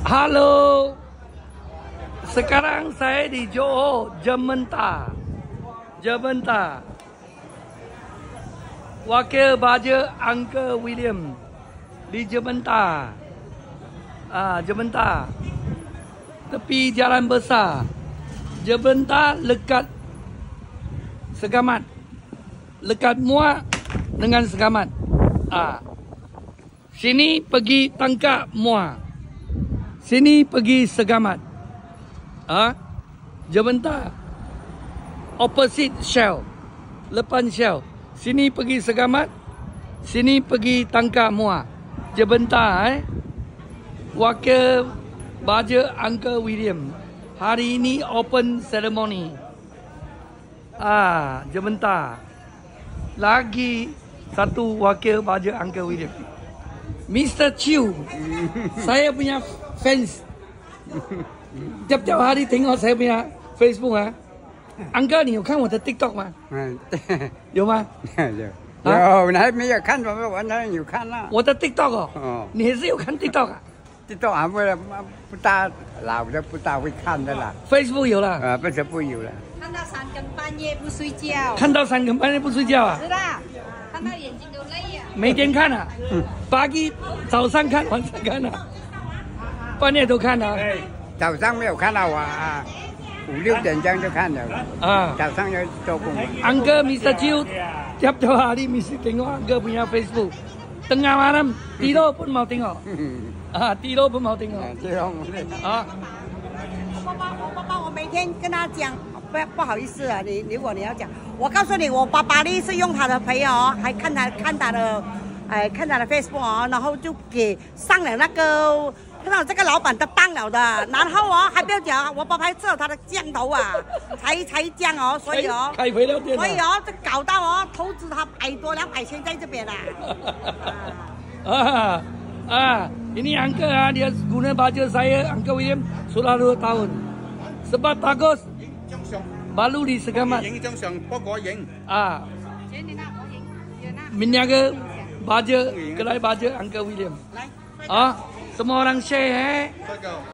Halo, sekarang saya di Johor, Jementa. Wakil Baja Uncle William di Jementa. Jementa. Tepi jalan besar. Jementa lekat Segamat. Lekat Muar dengan Segamat. Sini pergi Tangkak Muar. Sini pergi Segamat. Jementa. Opposite Shell. Lepas Shell. Sini pergi Segamat. Sini pergi Tangkak Muar. Jementa. Wakil Baja Uncle William. Hari ini open ceremony. Jementa. Lagi satu wakil Baja Uncle William. Mr. Chew. Saya punya fans. Tiap-tiap hari tengok saya punya Facebook Uncle, 你有看我的 TikTok 吗？有吗？ 有，你还没有看，我那有看了。 我的 TikTok 你也是有看 TikTok TikTok 还不大老的不大会看的啦。 Facebook 有了。 不是不有了。 看到3更半夜不睡觉。 看到3更半夜不睡觉是的，看到眼睛都累呀。 每天看pagi 早上看，晚上看半夜都看早上没有看到5、6点这样就看了。早上要做工。 Uncle Mr. Chew tiap-tiap hari mesti tengok Uncle punya Facebook. Tengah malam tidur pun mau tengok. Tidur pun mau tengok. 爸爸，我每天跟他讲，不好意思如果你要讲，我告诉你，我爸爸呢是用他的朋友还看他的Facebook 然后就给上了那个。看到这个老板的当了的，然后还不要讲，我爸爸还吃了他的降头才降所以开肥料店， 所以就搞到投资他100多200千在这边 ini Uncle dia guna baju saya Uncle William sudah 2 tahun. Sebab bagus. Baru di Segamat. Menjaga baju kedai baju Uncle William. Semua orang share